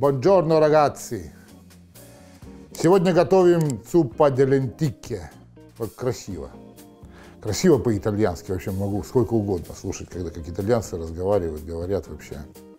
Buongiorno, ragazzi! Сегодня готовим zuppa di lenticchie. Вот красиво. Красиво по-итальянски, вообще могу сколько угодно слушать, когда как итальянцы разговаривают, говорят вообще.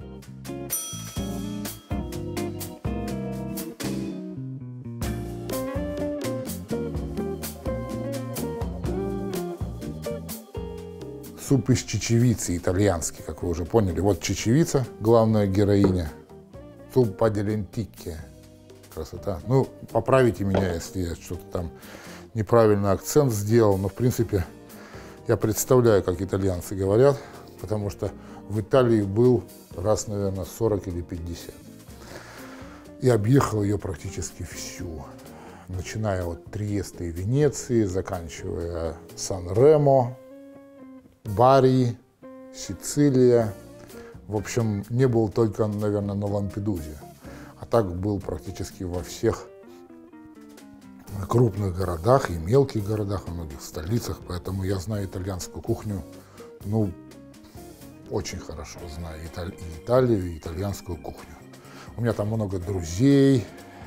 Суп из чечевицы итальянский, как вы уже поняли. Вот чечевица, главная героиня. Zuppa di lenticchie. Красота. Ну, поправите меня, если я что-то там неправильно акцент сделал. Но, в принципе, я представляю, как итальянцы говорят, потому что в Италии был раз, наверное, 40 или 50. И объехал ее практически всю. Начиная от Триеста и Венеции, заканчивая Сан-Ремо, Бари, Сицилия. В общем, не был только, наверное, на Лампедузе. А так был практически во всех крупных городах и мелких городах, во многих столицах. Поэтому я знаю итальянскую кухню, ну, очень хорошо знаю и Италию, и итальянскую кухню. У меня там много друзей,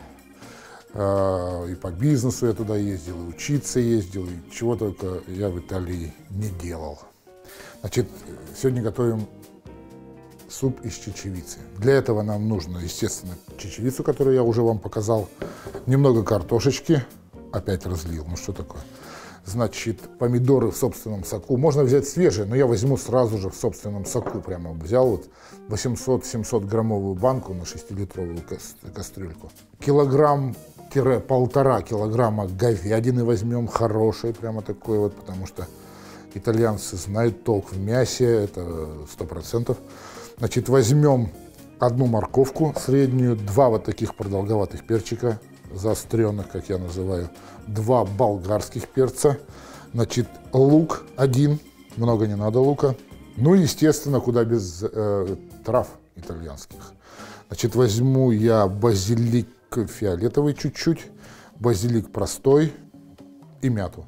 и по бизнесу я туда ездил, и учиться ездил, и чего только я в Италии не делал. Значит, сегодня готовим суп из чечевицы. Для этого нам нужно, естественно, чечевицу, которую я уже вам показал, немного картошечки, опять разлил, ну что такое. Значит, помидоры в собственном соку. Можно взять свежие, но я возьму сразу же в собственном соку. Прямо взял вот 800-700 граммовую банку на 6-литровую кастрюльку. Килограмм-1,5 килограмма говядины возьмем, хорошей, прямо такой вот, потому что итальянцы знают толк в мясе, это 100%. Значит, возьмем одну морковку среднюю, 2 вот таких продолговатых перчика, заостренных, как я называю, 2 болгарских перца, значит, лук 1, много не надо лука, ну, естественно, куда без трав итальянских. Значит, возьму я базилик фиолетовый чуть-чуть, базилик простой и мяту.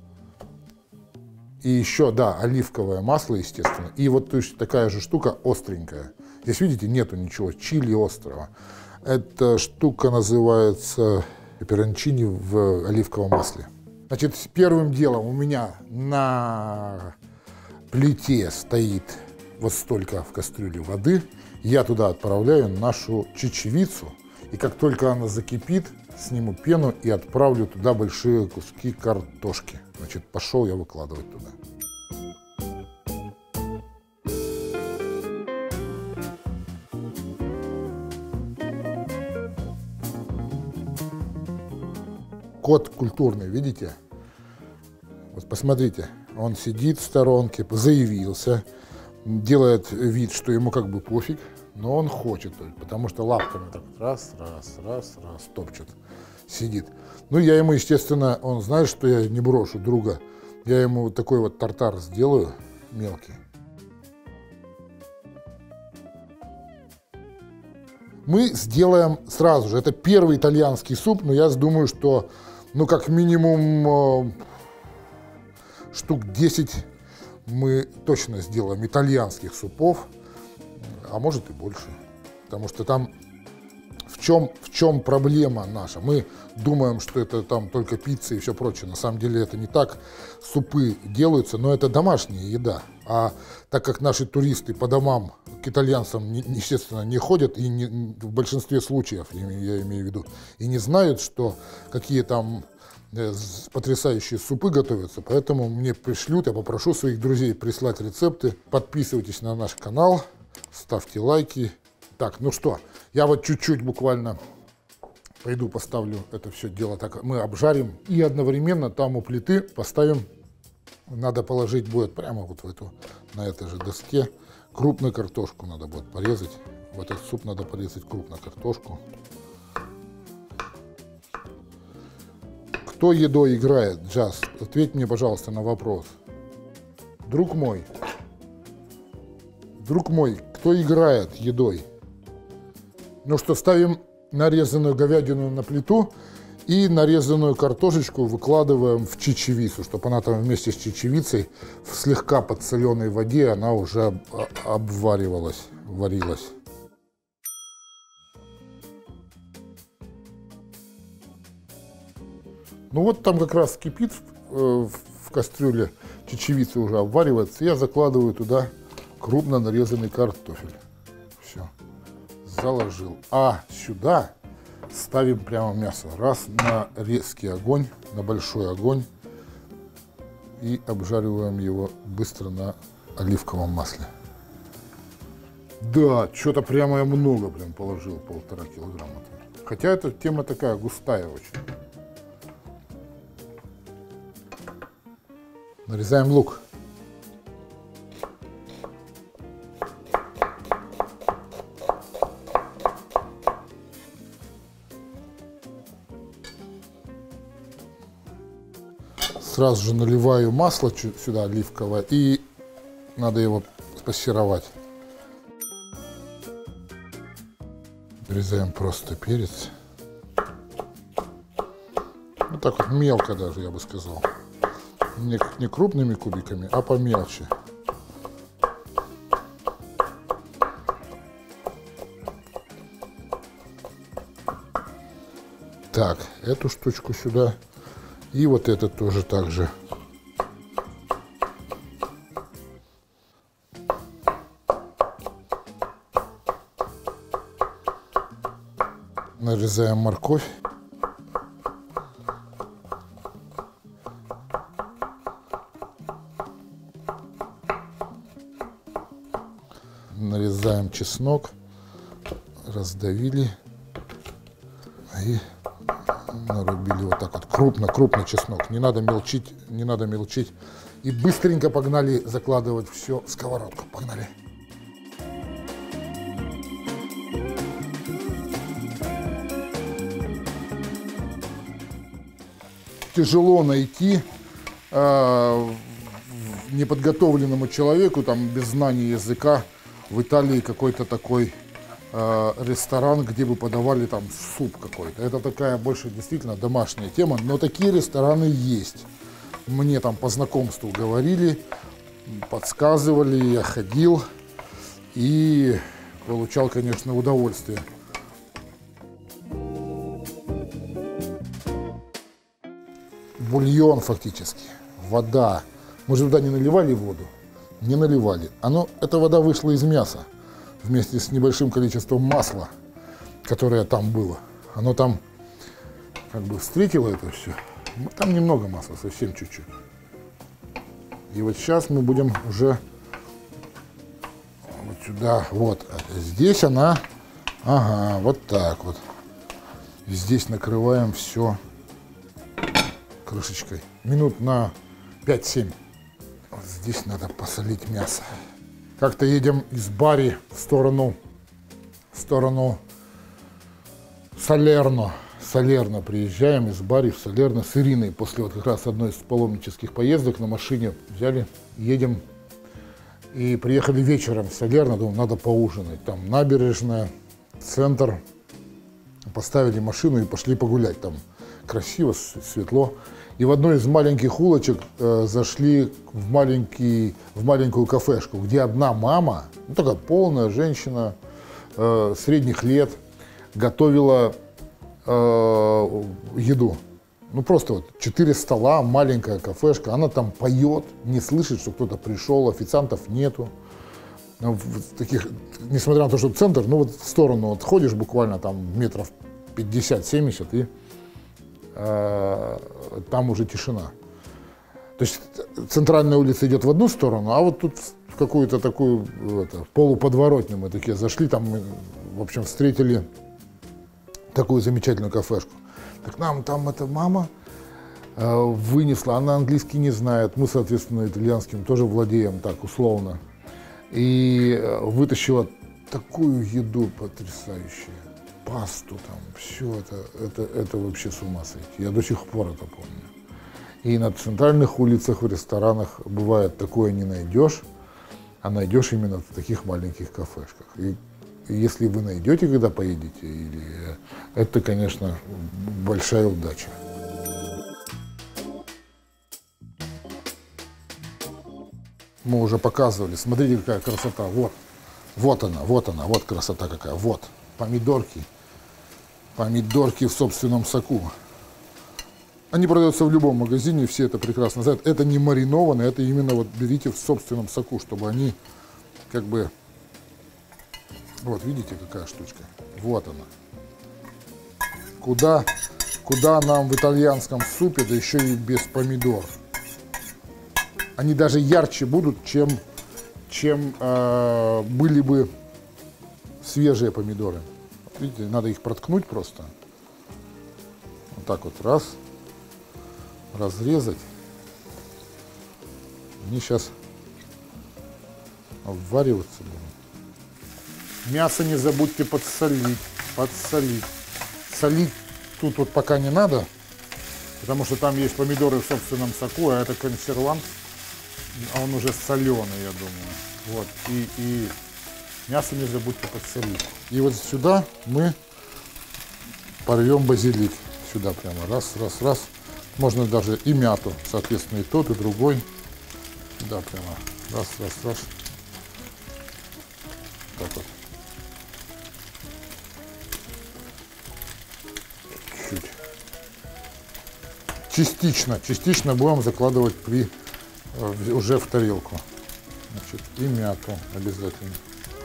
И еще, да, оливковое масло, естественно. И вот такая же штука остренькая. Здесь, видите, нету ничего, чили острого. Эта штука называется пепперончини в оливковом масле. Значит, первым делом у меня на плите стоит вот столько в кастрюле воды. Я туда отправляю нашу чечевицу. И как только она закипит, сниму пену и отправлю туда большие куски картошки. Значит, пошел я выкладывать туда. Кот культурный, видите? Вот посмотрите, он сидит в сторонке, заявился, делает вид, что ему как бы пофиг, но он хочет, потому что лапками так раз, топчет, сидит. Ну, я ему, естественно, он знает, что я не брошу друга. Я ему вот такой вот тартар сделаю, мелкий. Мы сделаем сразу же. Это первый итальянский суп, но я думаю, что, ну, как минимум штук 10 мы точно сделаем итальянских супов, а может и больше. Потому что там в чем проблема наша? Мы думаем, что это там только пицца и все прочее. На самом деле это не так. Супы делаются, но это домашняя еда. А так как наши туристы по домам к итальянцам, естественно, не ходят, и в большинстве случаев, я имею в виду, и не знают, что какие там потрясающие супы готовятся, поэтому мне пришлют, я попрошу своих друзей прислать рецепты. Подписывайтесь на наш канал, ставьте лайки. Так, ну что, я вот чуть-чуть буквально пойду поставлю это все дело, так мы обжарим и одновременно там у плиты поставим, надо положить будет прямо вот в эту, на этой же доске, крупную картошку надо будет порезать. В этот суп надо порезать крупную картошку. Кто едой играет, Джаз? Ответь мне, пожалуйста, на вопрос. Друг мой, кто играет едой? Ну что, ставим нарезанную говядину на плиту и нарезанную картошечку выкладываем в чечевицу, чтобы она там вместе с чечевицей в слегка подсоленной воде она уже обваривалась, варилась. Ну вот там как раз кипит в кастрюле, чечевица уже обваривается. Я закладываю туда крупно нарезанный картофель. Все, заложил. А сюда ставим прямо мясо. Раз на резкий огонь, на большой огонь. И обжариваем его быстро на оливковом масле. Да, что-то прямо я много прям положил, 1,5 килограмма. Хотя эта тема такая густая очень. Нарезаем лук. Сразу же наливаю масло сюда оливковое, и надо его спассеровать. Нарезаем просто перец. Вот так вот мелко даже, я бы сказал. Не крупными кубиками, а помельче. Так, эту штучку сюда. И вот это тоже так же. Нарезаем морковь. Нарезаем чеснок. Раздавили. И нарубили вот так вот. Крупно чеснок. Не надо мелчить, не надо мелчить. И быстренько погнали закладывать все в сковородку. Погнали. Тяжело найти неподготовленному человеку, там, без знания языка, в Италии какой-то такой ресторан, где бы подавали там суп какой-то. Это такая больше действительно домашняя тема, но такие рестораны есть. Мне там по знакомству говорили, подсказывали, я ходил и получал, конечно, удовольствие. Бульон фактически, вода. Мы же туда не наливали воду, не наливали. Эта вода вышла из мяса вместе с небольшим количеством масла, которое там было. Оно там как бы встретило это все. Там немного масла, совсем чуть-чуть. И вот сейчас мы будем уже вот сюда, вот. Здесь она, ага, вот так вот. И здесь накрываем все крышечкой. Минут на 5-7. Вот здесь надо посолить мясо. Как-то едем из Бари в сторону Салерно. Салерно приезжаем из Бари в Салерно с Ириной. После вот как раз одной из паломнических поездок на машине взяли, едем. И приехали вечером в Салерно, думаю, надо поужинать. Там набережная, центр. Поставили машину и пошли погулять. Там красиво, светло. И в одной из маленьких улочек зашли в маленькую кафешку, где одна мама, ну, такая полная женщина, средних лет, готовила еду. Ну просто вот 4 стола, маленькая кафешка, она там поет, не слышит, что кто-то пришел, официантов нету. Таких, несмотря на то, что центр, ну вот в сторону вот ходишь буквально там метров 50-70 и там уже тишина. То есть центральная улица идет в одну сторону, а вот тут в какую-то такую полуподворотню мы такие зашли, там мы, в общем, встретили такую замечательную кафешку. Так нам там эта мама вынесла, она английский не знает, мы, соответственно, итальянским тоже владеем так условно. И вытащила такую еду потрясающую. Пасту там, все это вообще с ума сойти. Я до сих пор это помню. И на центральных улицах, в ресторанах бывает такое не найдешь, а найдешь именно в таких маленьких кафешках. И если вы найдете, когда поедете, это, конечно, большая удача. Мы уже показывали, смотрите, какая красота. Вот она, вот красота какая. Вот помидорки в собственном соку. Они продаются в любом магазине, все это прекрасно знают. Это не маринованные, это именно вот берите в собственном соку, чтобы они как бы... Вот, видите, какая штучка? Вот она. Куда нам в итальянском супе, да еще и без помидор. Они даже ярче будут, чем были бы свежие помидоры. Видите, надо их проткнуть просто. Вот так вот, раз. Разрезать. Они сейчас обвариваться будут. Мясо не забудьте подсолить. Солить тут вот пока не надо, потому что там есть помидоры в собственном соку, а это консервант, а он уже соленый, я думаю. Вот, и мясо не забудьте подсолить. И вот сюда мы порвем базилик. Сюда прямо раз. Можно даже и мяту, соответственно, и тот, и другой. Сюда прямо раз. Так вот. Чуть. Частично будем закладывать уже в тарелку. Значит, и мяту обязательно.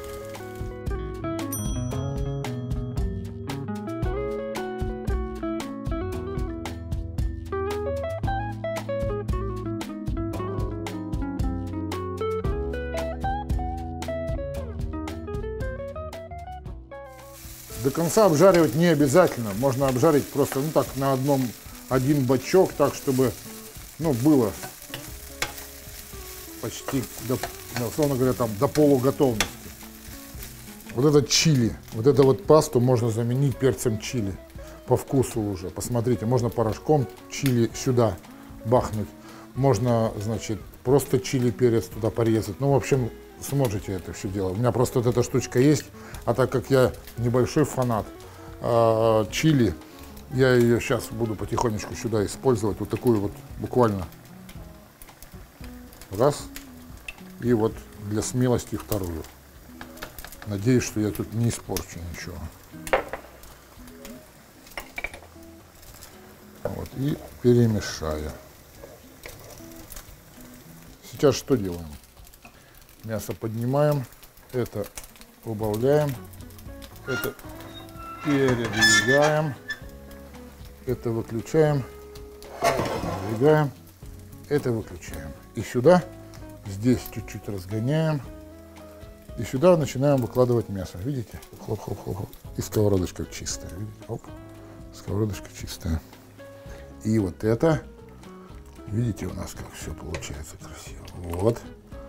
До конца обжаривать не обязательно. Можно обжарить просто, ну так, на один бочок, так, чтобы, ну, было почти, условно говоря, там, до полуготовности. Вот это чили, вот эту вот пасту можно заменить перцем чили по вкусу уже. Посмотрите, можно порошком чили сюда бахнуть. Можно, значит, просто чили перец туда порезать. Ну, в общем, сможете это все делать. У меня просто вот эта штучка есть, а так как я небольшой фанат чили, я ее сейчас буду потихонечку сюда использовать. Вот такую вот буквально раз. И вот для смелости вторую. Надеюсь, что я тут не испорчу ничего. Вот, и перемешаю. Сейчас что делаем? Мясо поднимаем, это убавляем, это передвигаем, это выключаем, это выдвигаем, это выключаем. И сюда, здесь чуть-чуть разгоняем, и сюда начинаем выкладывать мясо. Видите? Хлоп-хлоп-хлоп. И сковородочка чистая. Видите? Оп. Сковородочка чистая. И вот это, видите, у нас как все получается красиво. Вот.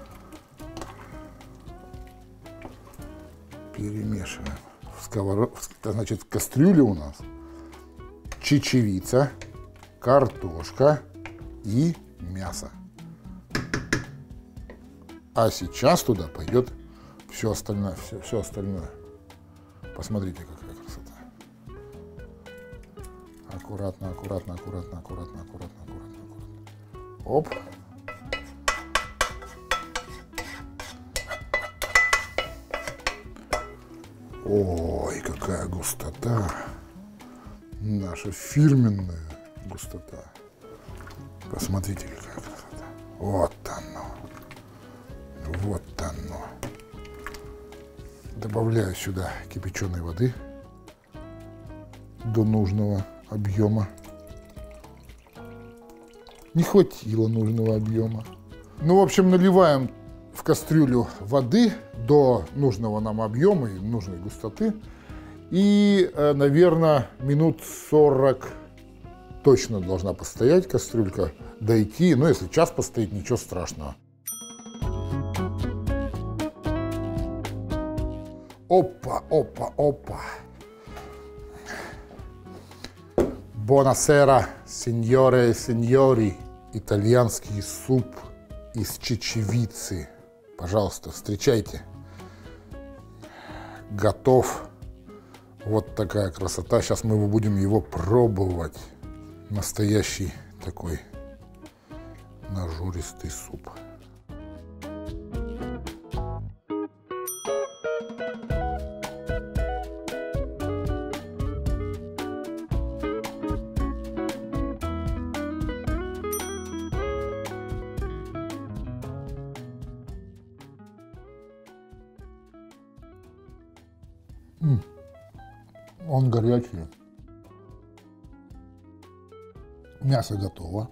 Перемешиваем. Значит, в кастрюле у нас чечевица, картошка и мясо. А сейчас туда пойдет все остальное. Все остальное. Посмотрите, какая красота. Аккуратно. Оп. Ой, какая густота. Наша фирменная густота. Посмотрите, какая красота. Вот оно. Вот оно. Добавляю сюда кипяченой воды до нужного объема. Не хватило нужного объема. Ну, в общем, наливаем в кастрюлю воды до нужного нам объема и нужной густоты. И, наверное, минут 40 точно должна постоять кастрюлька, дойти. Но если час постоит, ничего страшного. Опа. Buonasera, signore e signori. Итальянский суп из чечевицы. Пожалуйста, встречайте. Готов. Вот такая красота. Сейчас мы будем его пробовать. Настоящий такой нажористый суп. Он горячий. Мясо готово.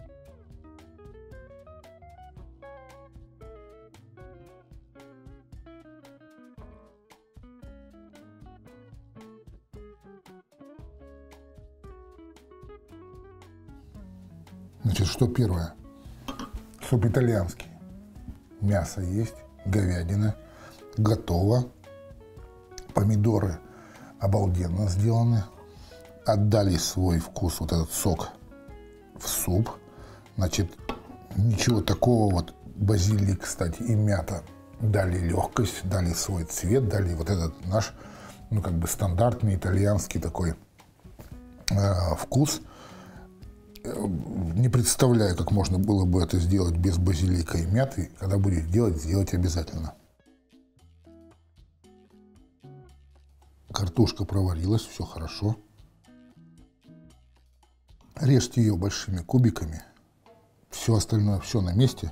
Значит, что первое? Суп итальянский. Мясо есть, говядина, готово. Помидоры обалденно сделаны. Отдали свой вкус, вот этот сок, в суп. Значит, ничего такого, вот базилик, кстати, и мята дали легкость, дали свой цвет, дали вот этот наш, ну, как бы стандартный итальянский такой вкус. Не представляю, как можно было бы это сделать без базилика и мяты. Когда будете делать, сделайте обязательно. Картошка проварилась, все хорошо. Режьте ее большими кубиками. Все остальное, все на месте.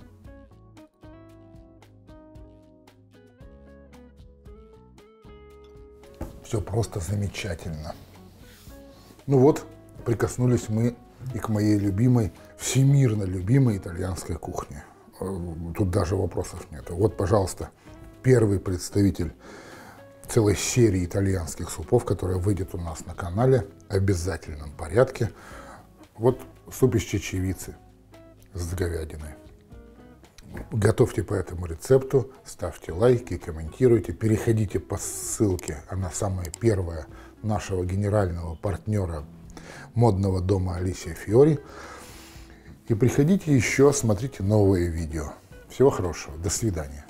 Все просто замечательно. Ну вот, прикоснулись мы и к моей любимой, всемирно любимой итальянской кухне. Тут даже вопросов нет. Вот, пожалуйста, первый представитель целой серии итальянских супов, которая выйдет у нас на канале в обязательном порядке. Вот суп из чечевицы с говядиной. Готовьте по этому рецепту, ставьте лайки, комментируйте, переходите по ссылке, она самая первая, нашего генерального партнера модного дома Алисия Фиори. И приходите еще, смотрите новые видео. Всего хорошего, до свидания.